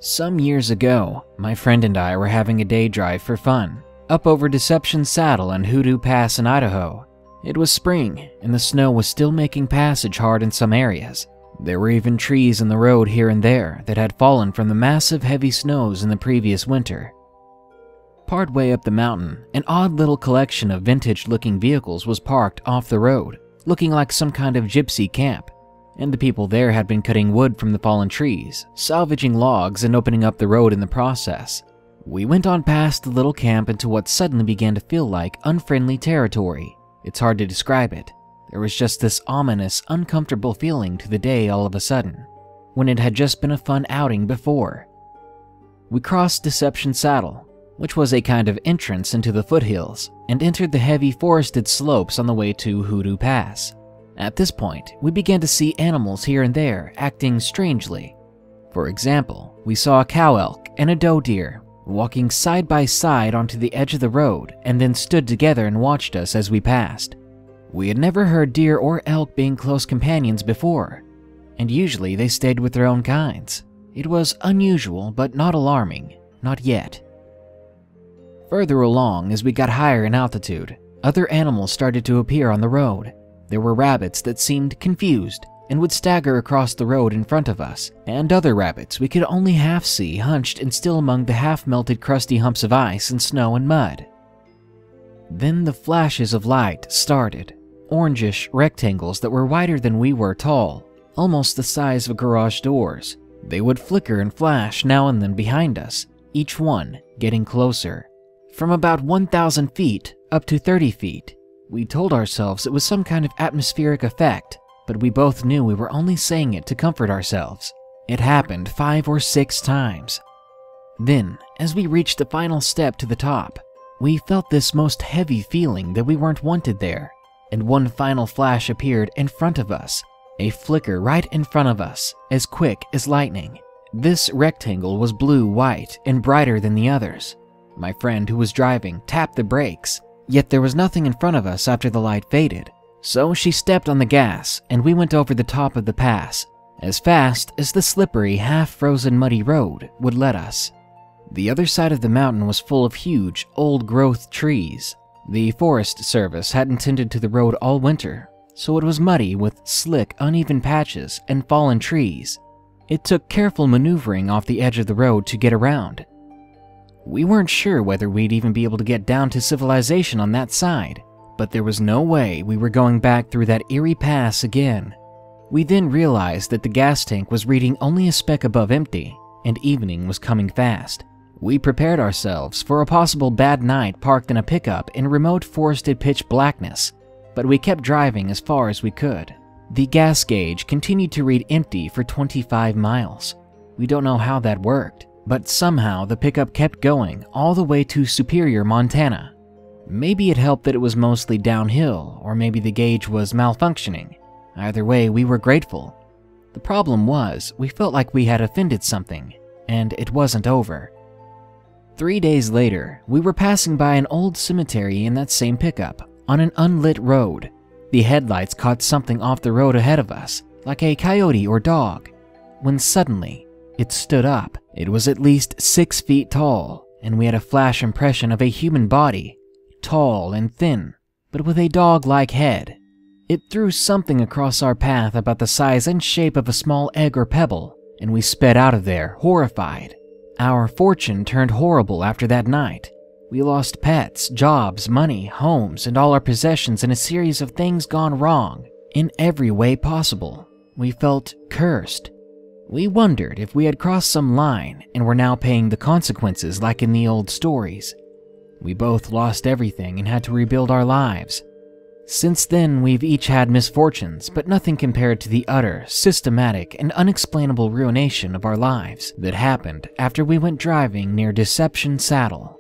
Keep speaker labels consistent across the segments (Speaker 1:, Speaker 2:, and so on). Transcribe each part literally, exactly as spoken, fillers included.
Speaker 1: Some years ago, my friend and I were having a day drive for fun, up over Deception Saddle and Hoodoo Pass in Idaho. It was spring, and the snow was still making passage hard in some areas. There were even trees in the road here and there that had fallen from the massive heavy snows in the previous winter. Partway up the mountain, an odd little collection of vintage-looking vehicles was parked off the road, looking like some kind of gypsy camp. And the people there had been cutting wood from the fallen trees, salvaging logs and opening up the road in the process. We went on past the little camp into what suddenly began to feel like unfriendly territory. It's hard to describe it. There was just this ominous, uncomfortable feeling to the day all of a sudden, when it had just been a fun outing before. We crossed Deception Saddle, which was a kind of entrance into the foothills, and entered the heavy forested slopes on the way to Hoodoo Pass. At this point, we began to see animals here and there acting strangely. For example, we saw a cow elk and a doe deer walking side by side onto the edge of the road and then stood together and watched us as we passed. We had never heard deer or elk being close companions before, and usually they stayed with their own kinds. It was unusual but not alarming, not yet. Further along, as we got higher in altitude, other animals started to appear on the road. There were rabbits that seemed confused and would stagger across the road in front of us, and other rabbits we could only half see hunched and still among the half-melted crusty humps of ice and snow and mud. Then the flashes of light started, orangish rectangles that were wider than we were tall, almost the size of garage doors. They would flicker and flash now and then behind us, each one getting closer. From about one thousand feet up to thirty feet. We told ourselves it was some kind of atmospheric effect, but we both knew we were only saying it to comfort ourselves. It happened five or six times. Then, as we reached the final step to the top, we felt this most heavy feeling that we weren't wanted there, and one final flash appeared in front of us, a flicker right in front of us, as quick as lightning. This rectangle was blue-white and brighter than the others. My friend who was driving tapped the brakes, yet there was nothing in front of us after the light faded. So she stepped on the gas, and we went over the top of the pass, as fast as the slippery, half-frozen muddy road would let us. The other side of the mountain was full of huge, old-growth trees. The Forest Service hadn't tended to the road all winter, so it was muddy with slick, uneven patches and fallen trees. It took careful maneuvering off the edge of the road to get around. We weren't sure whether we'd even be able to get down to civilization on that side, but there was no way we were going back through that eerie pass again. We then realized that the gas tank was reading only a speck above empty, and evening was coming fast. We prepared ourselves for a possible bad night parked in a pickup in remote forested pitch blackness, but we kept driving as far as we could. The gas gauge continued to read empty for twenty-five miles. We don't know how that worked, but somehow the pickup kept going all the way to Superior, Montana. Maybe it helped that it was mostly downhill, or maybe the gauge was malfunctioning. Either way, we were grateful. The problem was, we felt like we had offended something, and it wasn't over. Three days later, we were passing by an old cemetery in that same pickup, on an unlit road. The headlights caught something off the road ahead of us, like a coyote or dog, when suddenly, it stood up. It was at least six feet tall, and we had a flash impression of a human body, tall and thin, but with a dog-like head. It threw something across our path about the size and shape of a small egg or pebble, and we sped out of there, horrified. Our fortune turned horrible after that night. We lost pets, jobs, money, homes, and all our possessions in a series of things gone wrong, in every way possible. We felt cursed. We wondered if we had crossed some line and were now paying the consequences like in the old stories. We both lost everything and had to rebuild our lives. Since then, we've each had misfortunes, but nothing compared to the utter, systematic, and unexplainable ruination of our lives that happened after we went driving near Deception Saddle.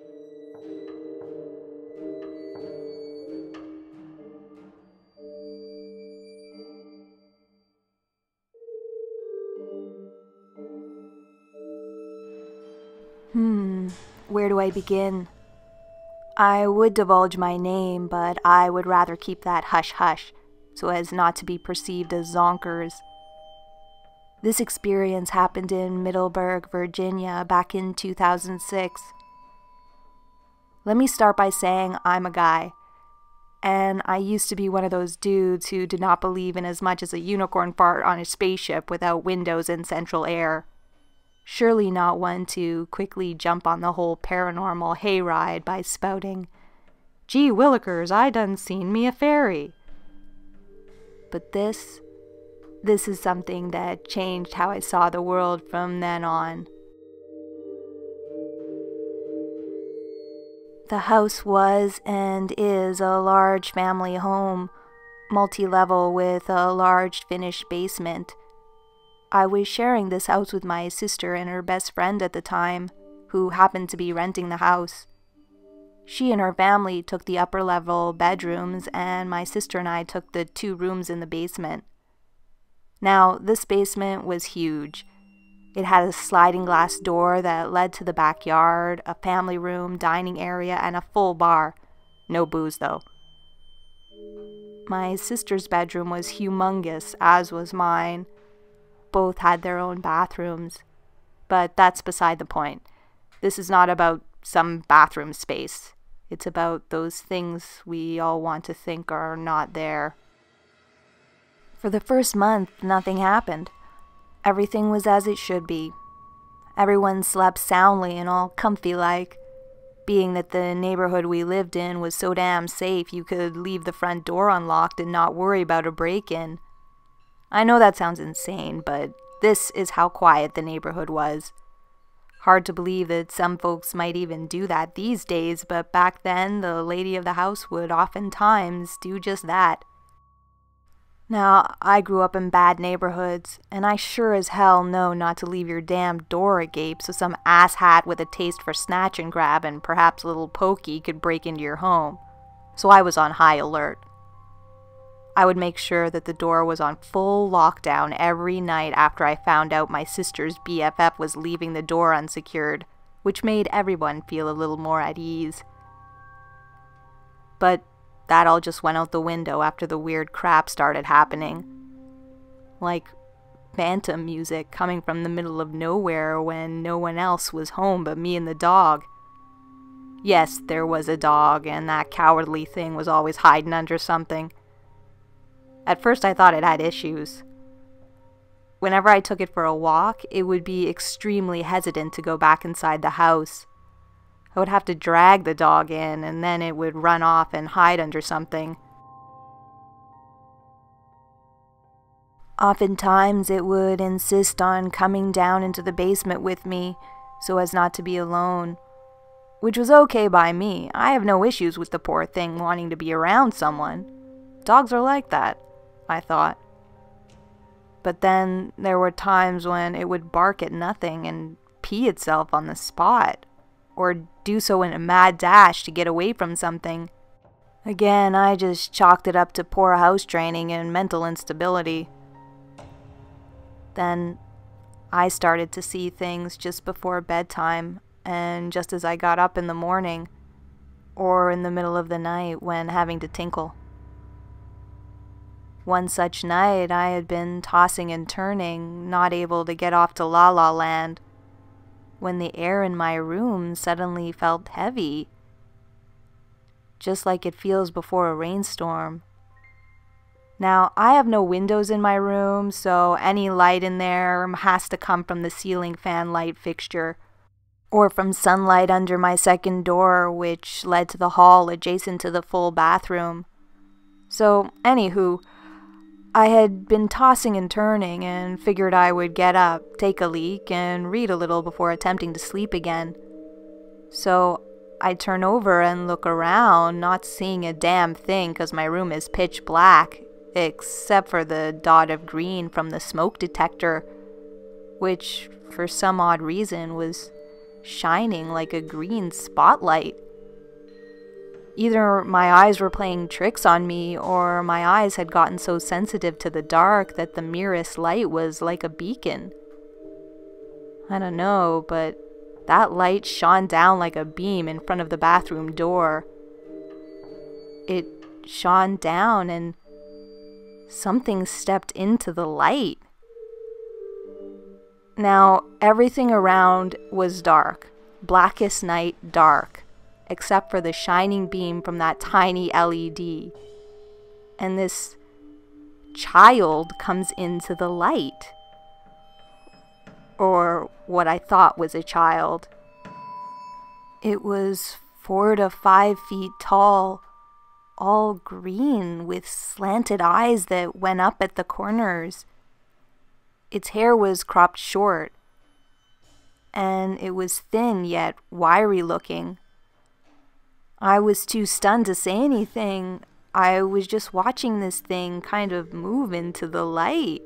Speaker 2: Hmm, where do I begin? I would divulge my name, but I would rather keep that hush-hush, so as not to be perceived as zonkers. This experience happened in Middleburg, Virginia, back in two thousand six. Let me start by saying I'm a guy, and I used to be one of those dudes who did not believe in as much as a unicorn fart on a spaceship without windows and central air. Surely not one to quickly jump on the whole paranormal hayride by spouting, "Gee willikers, I done seen me a fairy." But this, this is something that changed how I saw the world from then on. The house was and is a large family home, multi-level with a large finished basement. I was sharing this house with my sister and her best friend at the time, who happened to be renting the house. She and her family took the upper level bedrooms, and my sister and I took the two rooms in the basement. Now, this basement was huge. It had a sliding glass door that led to the backyard, a family room, dining area, and a full bar. No booze, though. My sister's bedroom was humongous, as was mine. Both had their own bathrooms. But that's beside the point. This is not about some bathroom space. It's about those things we all want to think are not there. For the first month, nothing happened. Everything was as it should be. Everyone slept soundly and all comfy-like, being that the neighborhood we lived in was so damn safe you could leave the front door unlocked and not worry about a break-in. I know that sounds insane, but this is how quiet the neighborhood was. Hard to believe that some folks might even do that these days, but back then the lady of the house would oftentimes do just that. Now, I grew up in bad neighborhoods, and I sure as hell know not to leave your damn door agape so some asshat with a taste for snatch and grab and perhaps a little pokey could break into your home. So I was on high alert. I would make sure that the door was on full lockdown every night after I found out my sister's B F F was leaving the door unsecured, which made everyone feel a little more at ease. But that all just went out the window after the weird crap started happening. Like phantom music coming from the middle of nowhere when no one else was home but me and the dog. Yes, there was a dog, and that cowardly thing was always hiding under something. At first I thought it had issues. Whenever I took it for a walk, it would be extremely hesitant to go back inside the house. I would have to drag the dog in, and then it would run off and hide under something. Oftentimes it would insist on coming down into the basement with me so as not to be alone, which was okay by me. I have no issues with the poor thing wanting to be around someone. Dogs are like that, I thought. But then there were times when it would bark at nothing and pee itself on the spot, or do so in a mad dash to get away from something. Again, I just chalked it up to poor house training and mental instability. Then I started to see things just before bedtime and just as I got up in the morning, or in the middle of the night when having to tinkle. One such night I had been tossing and turning, not able to get off to La La Land, when the air in my room suddenly felt heavy, just like it feels before a rainstorm. Now, I have no windows in my room, so any light in there has to come from the ceiling fan light fixture, or from sunlight under my second door, which led to the hall adjacent to the full bathroom. So, anywho, I had been tossing and turning and figured I would get up, take a leak, and read a little before attempting to sleep again. So I turn over and look around, not seeing a damn thing because my room is pitch black, except for the dot of green from the smoke detector, which, for some odd reason, was shining like a green spotlight. Either my eyes were playing tricks on me, or my eyes had gotten so sensitive to the dark that the merest light was like a beacon. I don't know, but that light shone down like a beam in front of the bathroom door. It shone down and something stepped into the light. Now, everything around was dark, blackest night dark, except for the shining beam from that tiny L E D. And this child comes into the light. Or what I thought was a child. It was four to five feet tall, all green with slanted eyes that went up at the corners. Its hair was cropped short, and it was thin yet wiry looking. I was too stunned to say anything. I was just watching this thing kind of move into the light.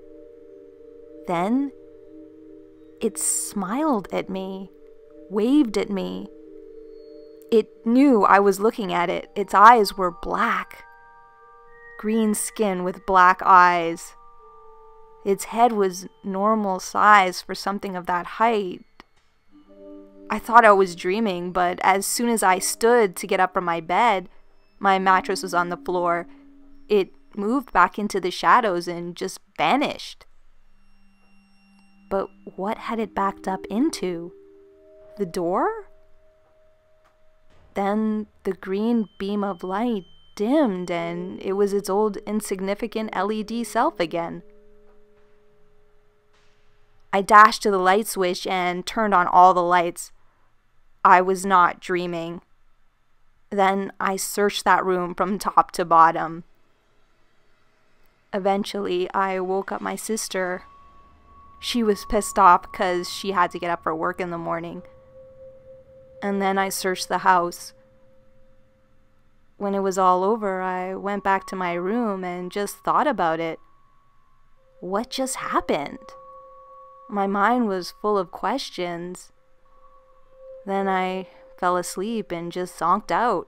Speaker 2: Then it smiled at me, waved at me. It knew I was looking at it. Its eyes were black, green skin with black eyes. Its head was normal size for something of that height. I thought I was dreaming, but as soon as I stood to get up from my bed, my mattress was on the floor. It moved back into the shadows and just vanished. But what had it backed up into? The door? Then the green beam of light dimmed and it was its old insignificant L E D self again. I dashed to the light switch and turned on all the lights. I was not dreaming. Then I searched that room from top to bottom. Eventually, I woke up my sister. She was pissed off because she had to get up for work in the morning. And then I searched the house. When it was all over, I went back to my room and just thought about it. What just happened? My mind was full of questions. Then I fell asleep and just zonked out.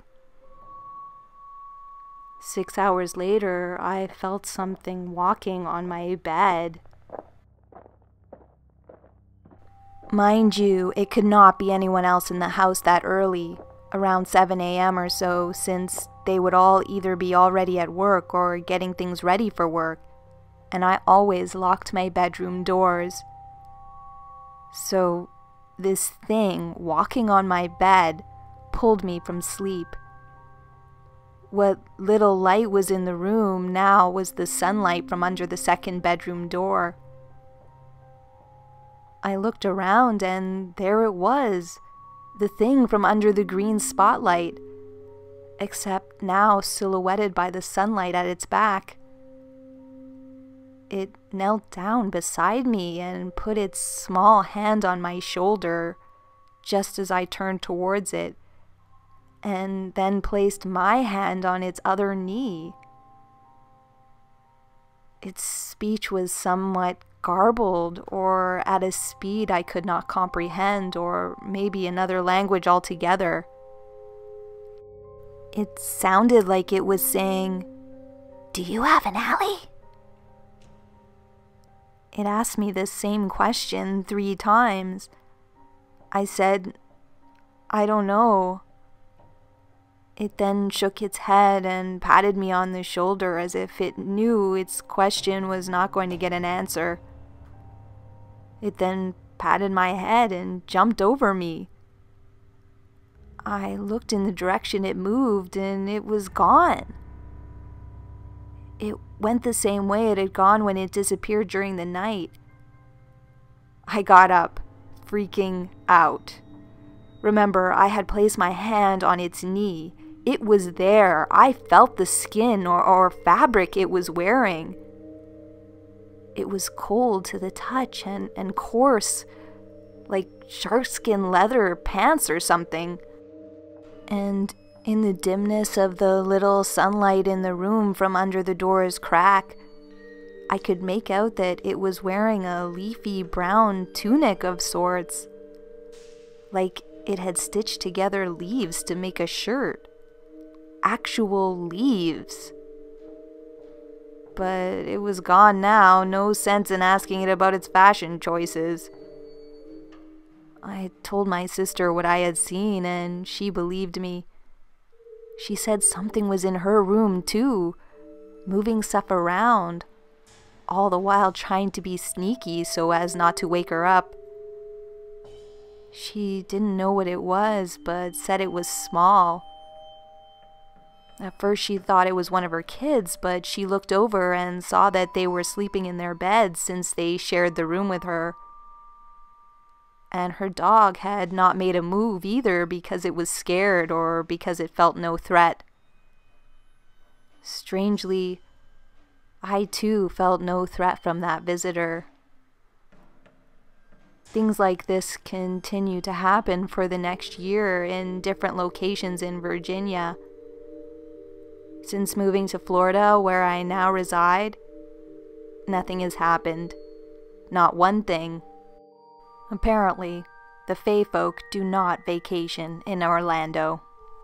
Speaker 2: Six hours later, I felt something walking on my bed. Mind you, it could not be anyone else in the house that early, around seven a m or so, since they would all either be already at work or getting things ready for work, and I always locked my bedroom doors. So this thing walking on my bed pulled me from sleep. What little light was in the room now was the sunlight from under the second bedroom door. I looked around and there it was, the thing from under the green spotlight, except now silhouetted by the sunlight at its back. It knelt down beside me and put its small hand on my shoulder just as I turned towards it, and then placed my hand on its other knee. Its speech was somewhat garbled or at a speed I could not comprehend, or maybe another language altogether. It sounded like it was saying, "Do you have an alley?" It asked me this same question three times. I said, "I don't know." It then shook its head and patted me on the shoulder as if it knew its question was not going to get an answer. It then patted my head and jumped over me. I looked in the direction it moved and it was gone. It went the same way it had gone when it disappeared during the night. I got up, freaking out. Remember, I had placed my hand on its knee. It was there. I felt the skin or, or fabric it was wearing. It was cold to the touch and, and coarse, like sharkskin leather pants or something. And in the dimness of the little sunlight in the room from under the door's crack, I could make out that it was wearing a leafy brown tunic of sorts, like it had stitched together leaves to make a shirt. Actual leaves. But it was gone now, no sense in asking it about its fashion choices. I told my sister what I had seen and she believed me. She said something was in her room too, moving stuff around. all the while trying to be sneaky so as not to wake her up. She didn't know what it was, but said it was small. At first she thought it was one of her kids, but she looked over and saw that they were sleeping in their beds since they shared the room with her. And her dog had not made a move either because it was scared or because it felt no threat. Strangely, I too felt no threat from that visitor. Things like this continue to happen for the next year in different locations in Virginia. Since moving to Florida, where I now reside, nothing has happened. Not one thing. Apparently, the Fae folk do not vacation in Orlando.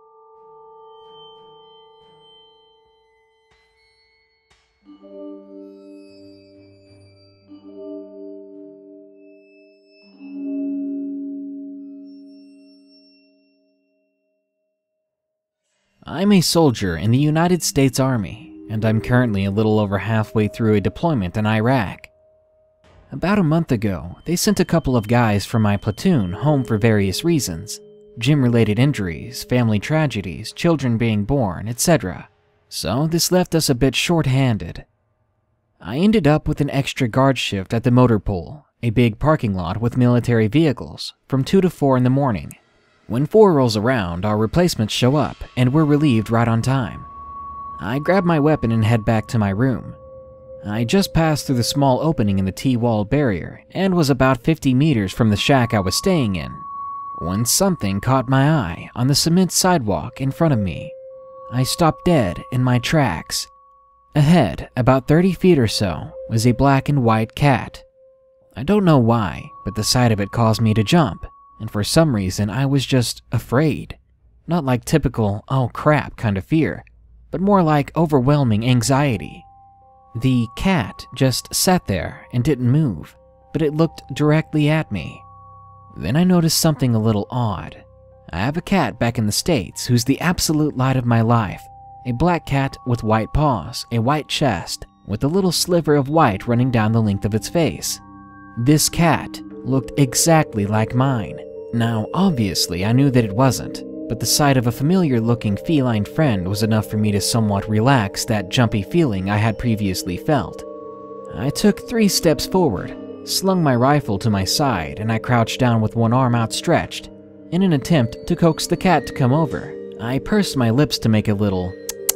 Speaker 1: I'm a soldier in the United States Army, and I'm currently a little over halfway through a deployment in Iraq. About a month ago, they sent a couple of guys from my platoon home for various reasons. Gym-related injuries, family tragedies, children being born, et cetera. So this left us a bit short-handed. I ended up with an extra guard shift at the motor pool, a big parking lot with military vehicles, from two to four in the morning. When four rolls around, our replacements show up, and we're relieved right on time. I grab my weapon and head back to my room. I just passed through the small opening in the T-wall barrier and was about fifty meters from the shack I was staying in, when something caught my eye on the cement sidewalk in front of me. I stopped dead in my tracks. Ahead, about thirty feet or so, was a black and white cat. I don't know why, but the sight of it caused me to jump, and for some reason I was just afraid. Not like typical, oh crap kind of fear, but more like overwhelming anxiety. The cat just sat there and didn't move, but it looked directly at me. Then I noticed something a little odd. I have a cat back in the States who's the absolute light of my life. A black cat with white paws, a white chest, with a little sliver of white running down the length of its face. This cat looked exactly like mine. Now, obviously, I knew that it wasn't, but the sight of a familiar-looking feline friend was enough for me to somewhat relax that jumpy feeling I had previously felt. I took three steps forward, slung my rifle to my side, and I crouched down with one arm outstretched. In an attempt to coax the cat to come over, I pursed my lips to make a little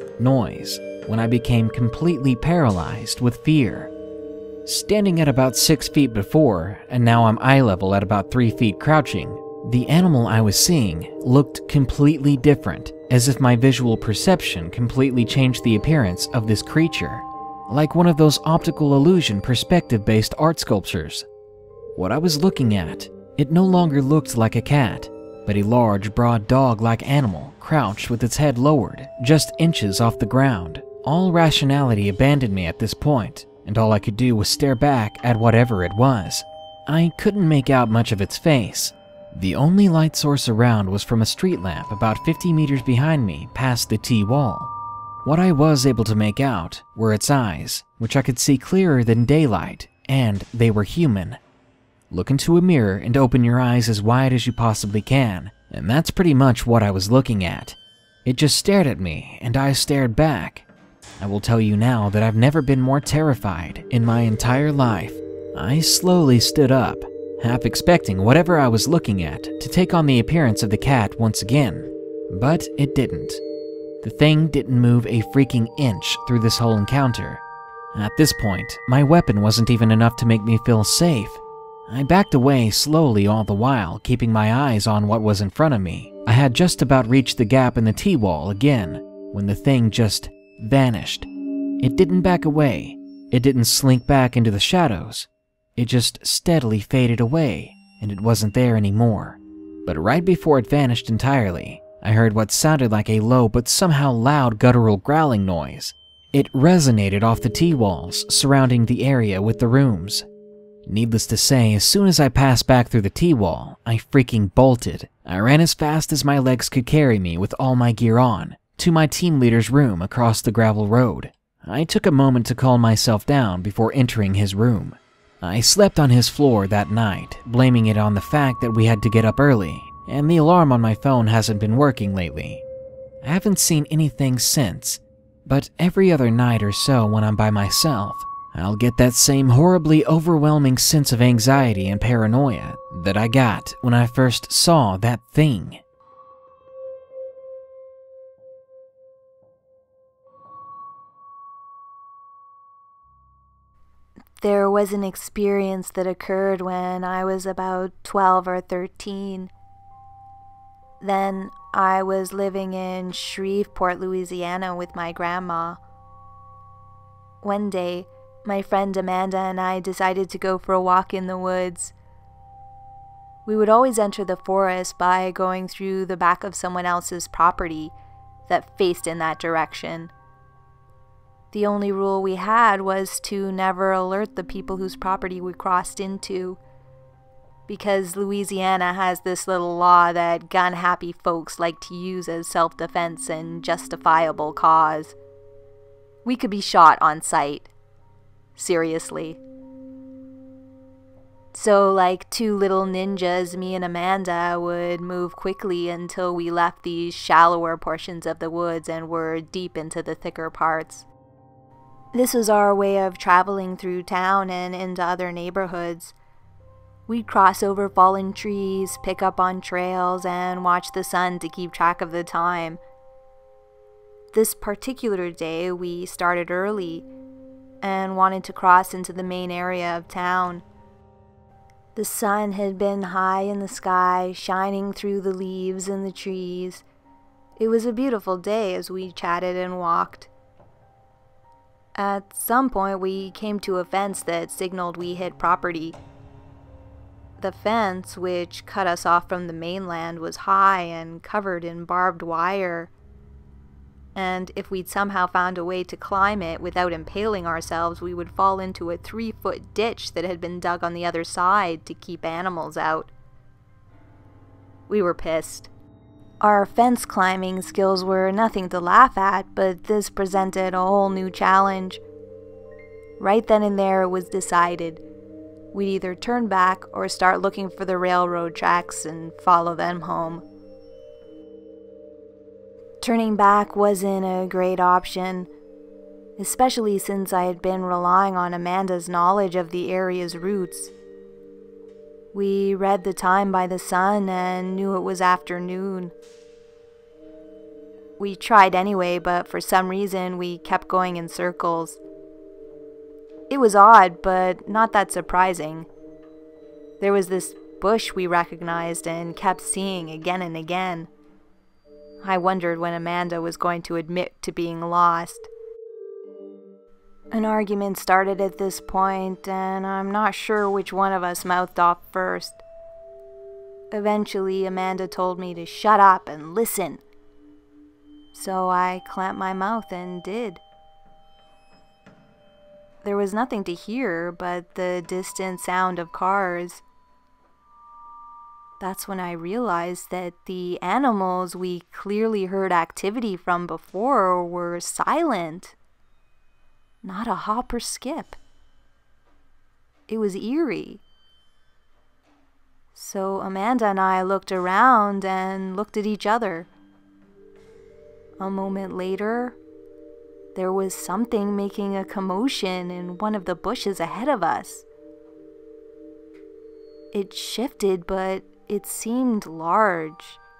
Speaker 1: noise when I became completely paralyzed with fear. Standing at about six feet before, and now I'm eye level at about three feet crouching, the animal I was seeing looked completely different, as if my visual perception completely changed the appearance of this creature, like one of those optical illusion perspective-based art sculptures. What I was looking at, it no longer looked like a cat, but a large, broad dog-like animal crouched with its head lowered, just inches off the ground. All rationality abandoned me at this point, and all I could do was stare back at whatever it was. I couldn't make out much of its face. The only light source around was from a street lamp about fifty meters behind me past the T-wall. What I was able to make out were its eyes, which I could see clearer than daylight, and they were human. Look into a mirror and open your eyes as wide as you possibly can, and that's pretty much what I was looking at. It just stared at me, and I stared back. I will tell you now that I've never been more terrified in my entire life. I slowly stood up, half expecting whatever I was looking at to take on the appearance of the cat once again, but it didn't. The thing didn't move a freaking inch through this whole encounter. At this point, my weapon wasn't even enough to make me feel safe. I backed away slowly all the while, keeping my eyes on what was in front of me. I had just about reached the gap in the T-wall again, when the thing just vanished. It didn't back away. It didn't slink back into the shadows. It just steadily faded away, and it wasn't there anymore. But right before it vanished entirely, I heard what sounded like a low but somehow loud guttural growling noise. It resonated off the T-walls surrounding the area with the rooms. Needless to say, as soon as I passed back through the T-wall, I freaking bolted. I ran as fast as my legs could carry me with all my gear on, to my team leader's room across the gravel road. I took a moment to calm myself down before entering his room. I slept on his floor that night, blaming it on the fact that we had to get up early, and the alarm on my phone hasn't been working lately. I haven't seen anything since, but every other night or so when I'm by myself, I'll get that same horribly overwhelming sense of anxiety and paranoia that I got when I first saw that thing.
Speaker 2: There was an experience that occurred when I was about twelve or thirteen. Then I was living in Shreveport, Louisiana with my grandma. One day, my friend Amanda and I decided to go for a walk in the woods. We would always enter the forest by going through the back of someone else's property that faced in that direction. The only rule we had was to never alert the people whose property we crossed into, because Louisiana has this little law that gun-happy folks like to use as self-defense and justifiable cause. We could be shot on sight. Seriously. So, like two little ninjas, me and Amanda would move quickly until we left these shallower portions of the woods and were deep into the thicker parts. This was our way of traveling through town and into other neighborhoods. We'd cross over fallen trees, pick up on trails, and watch the sun to keep track of the time. This particular day, we started early and wanted to cross into the main area of town. The sun had been high in the sky, shining through the leaves and the trees. It was a beautiful day as we chatted and walked. At some point, we came to a fence that signaled we hit property. The fence, which cut us off from the mainland, was high and covered in barbed wire. And if we'd somehow found a way to climb it without impaling ourselves, we would fall into a three-foot ditch that had been dug on the other side to keep animals out. We were pissed. Our fence climbing skills were nothing to laugh at, but this presented a whole new challenge. Right then and there it was decided. We'd either turn back or start looking for the railroad tracks and follow them home. Turning back wasn't a great option, especially since I had been relying on Amanda's knowledge of the area's routes. We read the time by the sun and knew it was afternoon. We tried anyway, but for some reason we kept going in circles. It was odd, but not that surprising. There was this bush we recognized and kept seeing again and again. I wondered when Amanda was going to admit to being lost. An argument started at this point, and I'm not sure which one of us mouthed off first. Eventually, Amanda told me to shut up and listen. So I clamped my mouth and did. There was nothing to hear but the distant sound of cars. That's when I realized that the animals we clearly heard activity from before were silent. Not a hop or skip. It was eerie. So Amanda and I looked around and looked at each other. A moment later, there was something making a commotion in one of the bushes ahead of us. It shifted, but it seemed large.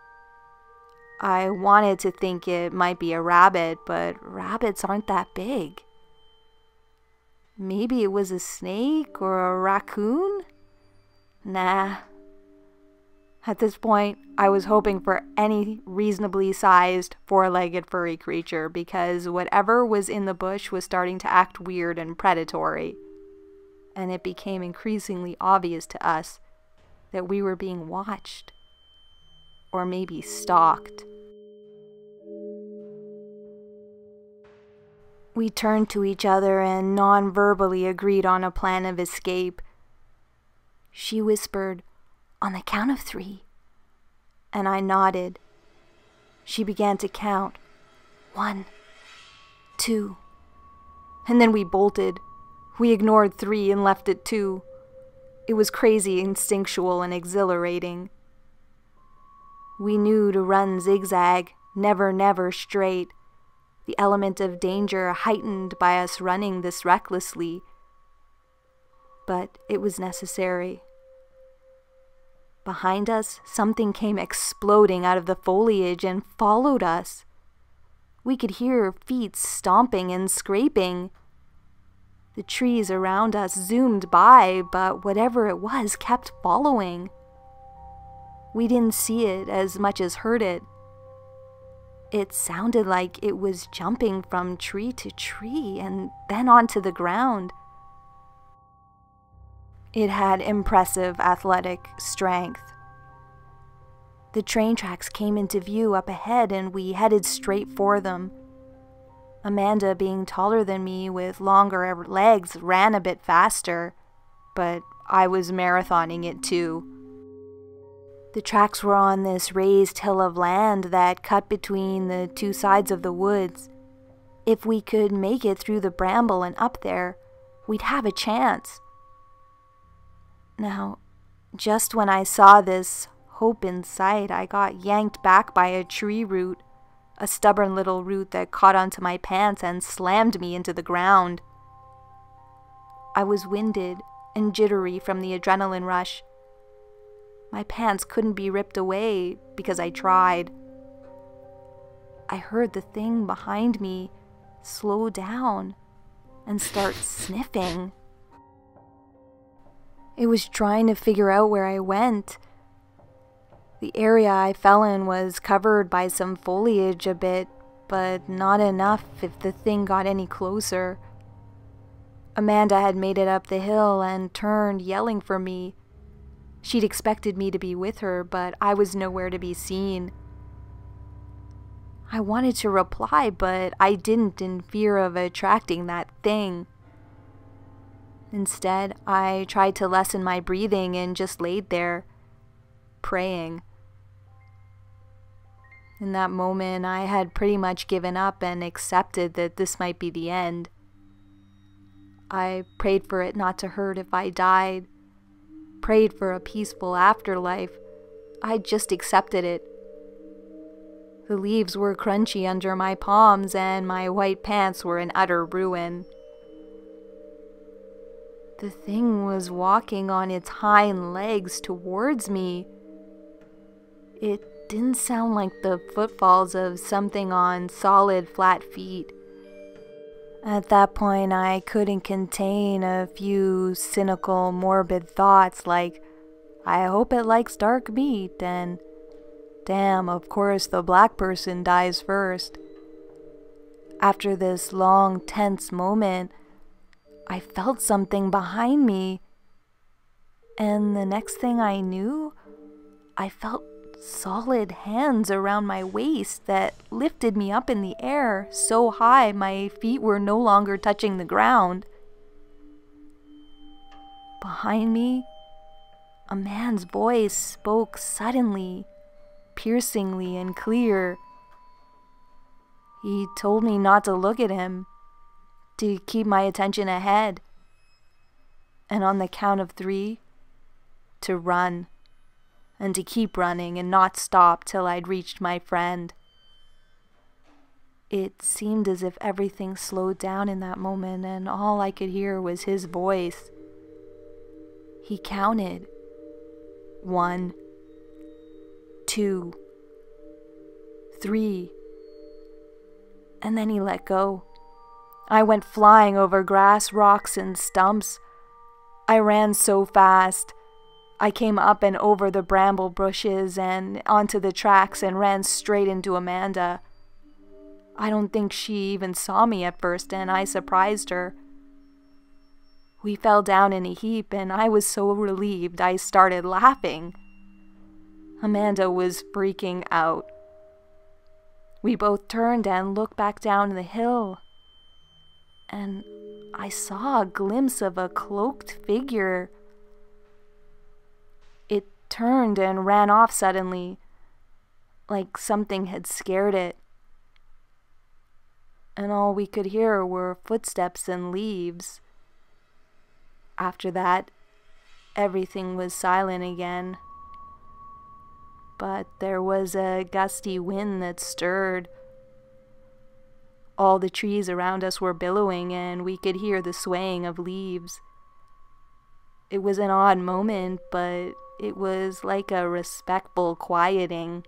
Speaker 2: I wanted to think it might be a rabbit, but rabbits aren't that big. Maybe it was a snake or a raccoon? Nah. At this point, I was hoping for any reasonably sized, four-legged furry creature because whatever was in the bush was starting to act weird and predatory. And it became increasingly obvious to us that we were being watched. Or maybe stalked. We turned to each other and non-verbally agreed on a plan of escape. She whispered, "On the count of three." And I nodded. She began to count. One, two, And then we bolted. We ignored three and left at two. It was crazy, instinctual, and exhilarating. We knew to run zigzag, never, never straight. The element of danger heightened by us running this recklessly. But it was necessary. Behind us, something came exploding out of the foliage and followed us. We could hear feet stomping and scraping. The trees around us zoomed by, but whatever it was kept following. We didn't see it as much as heard it. It sounded like it was jumping from tree to tree and then onto the ground. It had impressive athletic strength. The train tracks came into view up ahead and we headed straight for them. Amanda, being taller than me with longer legs, ran a bit faster, but I was marathoning it too. The tracks were on this raised hill of land that cut between the two sides of the woods. If we could make it through the bramble and up there, we'd have a chance. Now, just when I saw this hope in sight, I got yanked back by a tree root, a stubborn little root that caught onto my pants and slammed me into the ground. I was winded and jittery from the adrenaline rush. My pants couldn't be ripped away because I tried. I heard the thing behind me slow down and start sniffing. It was trying to figure out where I went. The area I fell in was covered by some foliage a bit, but not enough if the thing got any closer. Amanda had made it up the hill and turned, yelling for me. She'd expected me to be with her, but I was nowhere to be seen. I wanted to reply, but I didn't in fear of attracting that thing. Instead, I tried to lessen my breathing and just laid there, praying. In that moment, I had pretty much given up and accepted that this might be the end. I prayed for it not to hurt if I died, prayed for a peaceful afterlife. I just accepted it. The leaves were crunchy under my palms and my white pants were in utter ruin. The thing was walking on its hind legs towards me. It didn't sound like the footfalls of something on solid, flat feet. At that point, I couldn't contain a few cynical, morbid thoughts like, I hope it likes dark meat, and damn, of course the black person dies first. After this long, tense moment, I felt something behind me, and the next thing I knew, I felt solid hands around my waist that lifted me up in the air so high my feet were no longer touching the ground. Behind me, a man's voice spoke suddenly, piercingly and clear. He told me not to look at him, to keep my attention ahead, and on the count of three, to run, and to keep running and not stop till I'd reached my friend. It seemed as if everything slowed down in that moment, and all I could hear was his voice. He counted. One, two, three, and then he let go. I went flying over grass, rocks, and stumps. I ran so fast. I came up and over the bramble bushes and onto the tracks and ran straight into Amanda. I don't think she even saw me at first, and I surprised her. We fell down in a heap, and I was so relieved I started laughing. Amanda was freaking out. We both turned and looked back down the hill, and I saw a glimpse of a cloaked figure. It turned and ran off suddenly, like something had scared it. and all we could hear were footsteps and leaves. After that, everything was silent again. But there was a gusty wind that stirred. All the trees around us were billowing, and we could hear the swaying of leaves. It was an odd moment, but it was like a respectful quieting.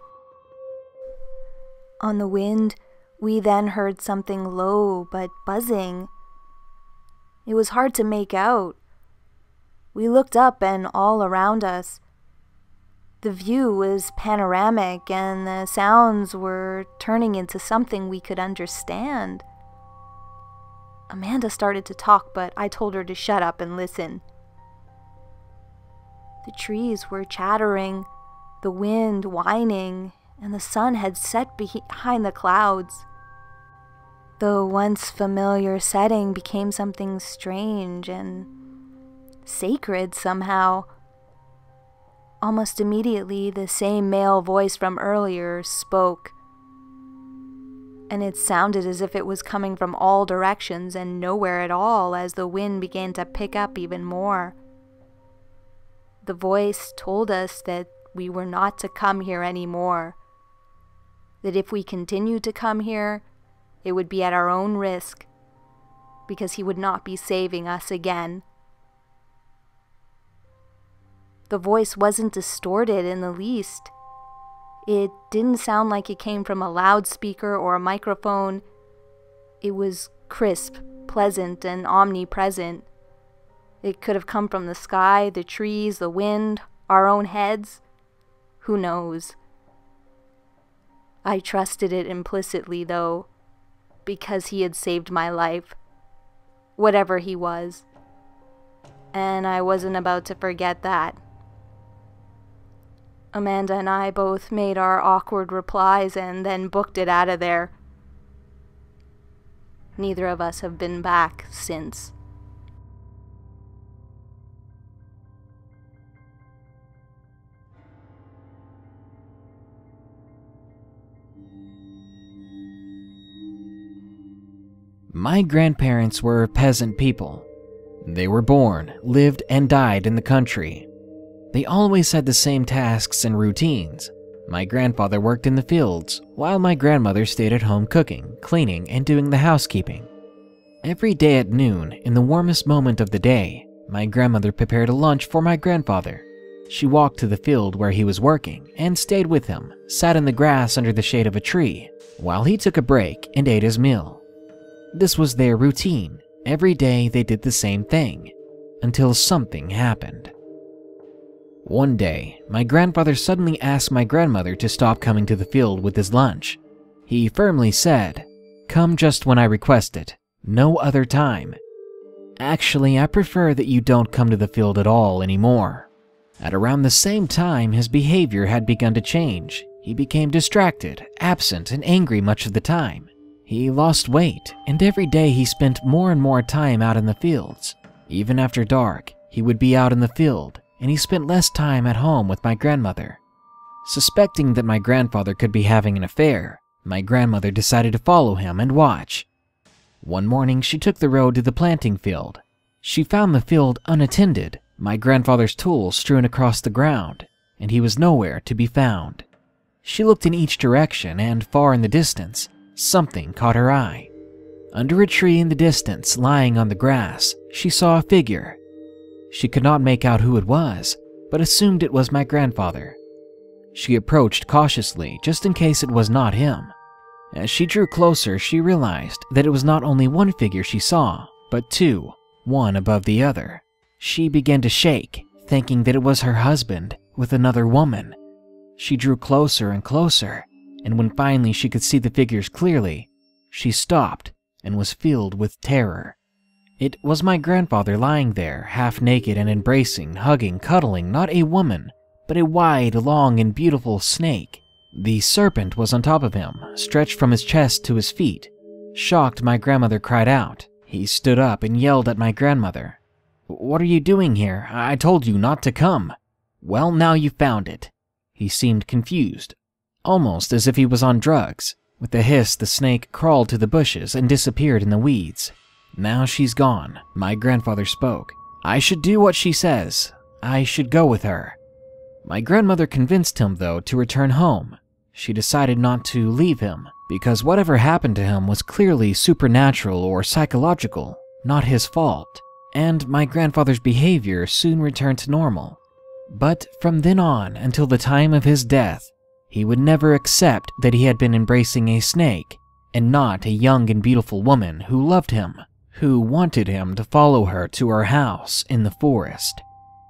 Speaker 2: On the wind, we then heard something low but buzzing. It was hard to make out. We looked up, and all around us, the view was panoramic, and the sounds were turning into something we could understand. Amanda started to talk, but I told her to shut up and listen. The trees were chattering, the wind whining, and the sun had set behind the clouds. The once familiar setting became something strange and sacred somehow. Almost immediately, the same male voice from earlier spoke, and it sounded as if it was coming from all directions and nowhere at all as the wind began to pick up even more. The voice told us that we were not to come here anymore, that if we continued to come here, it would be at our own risk, because he would not be saving us again. The voice wasn't distorted in the least. It didn't sound like it came from a loudspeaker or a microphone. It was crisp, pleasant, and omnipresent. It could have come from the sky, the trees, the wind, our own heads. Who knows? I trusted it implicitly, though, because he had saved my life, whatever he was. And I wasn't about to forget that. Amanda and I both made our awkward replies and then booked it out of there. Neither of us have been back since.
Speaker 1: My grandparents were peasant people. They were born, lived, and died in the country. They always had the same tasks and routines. My grandfather worked in the fields, while my grandmother stayed at home cooking, cleaning, and doing the housekeeping. Every day at noon, in the warmest moment of the day, my grandmother prepared a lunch for my grandfather. She walked to the field where he was working and stayed with him, sat in the grass under the shade of a tree, while he took a break and ate his meal. This was their routine. Every day they did the same thing, until something happened. One day, my grandfather suddenly asked my grandmother to stop coming to the field with his lunch. He firmly said, "Come just when I request it, no other time. Actually, I prefer that you don't come to the field at all anymore." At around the same time, his behavior had begun to change. He became distracted, absent, and angry much of the time. He lost weight, and every day he spent more and more time out in the fields. Even after dark, he would be out in the field, and he spent less time at home with my grandmother. Suspecting that my grandfather could be having an affair, my grandmother decided to follow him and watch. One morning, she took the road to the planting field. She found the field unattended, my grandfather's tools strewn across the ground, and he was nowhere to be found. She looked in each direction, and far in the distance, something caught her eye. Under a tree in the distance, lying on the grass, she saw a figure. She could not make out who it was, but assumed it was my grandfather. She approached cautiously, just in case it was not him. As she drew closer, she realized that it was not only one figure she saw, but two, one above the other. She began to shake, thinking that it was her husband with another woman. She drew closer and closer, and when finally she could see the figures clearly, she stopped and was filled with terror. It was my grandfather lying there, half naked and embracing, hugging, cuddling not a woman, but a wide, long, and beautiful snake. The serpent was on top of him, stretched from his chest to his feet. Shocked, my grandmother cried out. He stood up and yelled at my grandmother. "What are you doing here? I told you not to come." "Well, now you found it." He seemed confused, almost as if he was on drugs. With a hiss, the snake crawled to the bushes and disappeared in the weeds. Now she's gone, my grandfather spoke. I should do what she says. I should go with her. My grandmother convinced him, though, to return home. She decided not to leave him, because whatever happened to him was clearly supernatural or psychological, not his fault, and my grandfather's behavior soon returned to normal. But from then on until the time of his death, he would never accept that he had been embracing a snake, and not a young and beautiful woman who loved him, who wanted him to follow her to her house in the forest.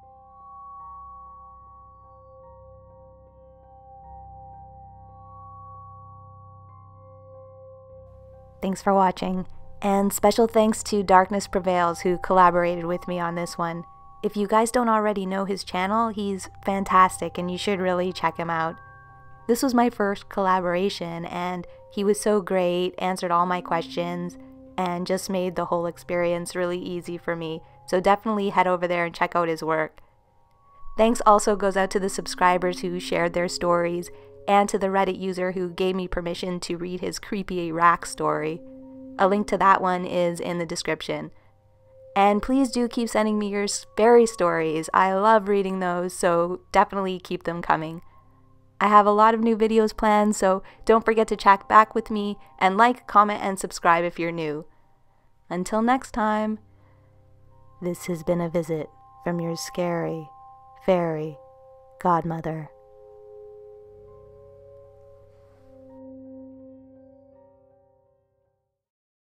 Speaker 2: Thanks for watching, and special thanks to Darkness Prevails who collaborated with me on this one. If you guys don't already know his channel, he's fantastic and you should really check him out. This was my first collaboration and he was so great, answered all my questions, and just made the whole experience really easy for me, so definitely head over there and check out his work. Thanks also goes out to the subscribers who shared their stories, and to the Reddit user who gave me permission to read his creepy Iraq story. A link to that one is in the description. And please do keep sending me your scary stories. I love reading those, so definitely keep them coming. I have a lot of new videos planned, so don't forget to check back with me and like, comment, and subscribe if you're new. Until next time, this has been a visit from your scary fairy godmother.